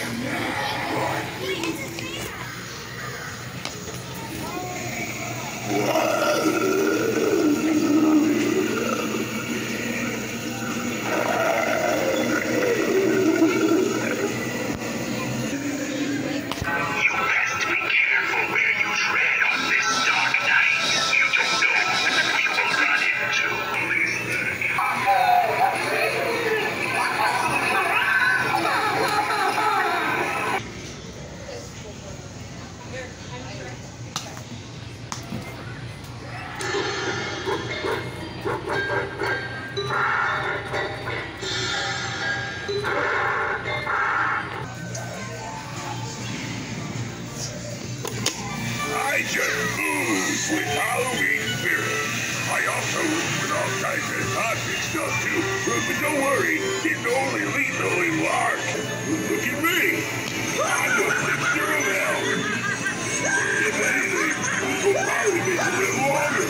I just ooze with Halloween spirit. I also ooze with all kinds of toxic stuff too. But don't worry, it's only lethal in large. Look at me. I'm the fixture of hell. If anything, we'll probably make a little longer.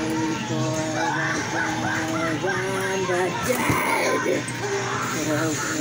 For the dead.